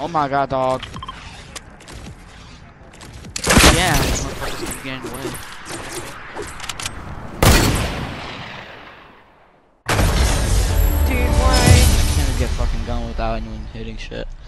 Oh my god, dog. Yeah, this motherfucker's keep getting away. Dude, why? I can't even get fucking going without anyone hitting shit.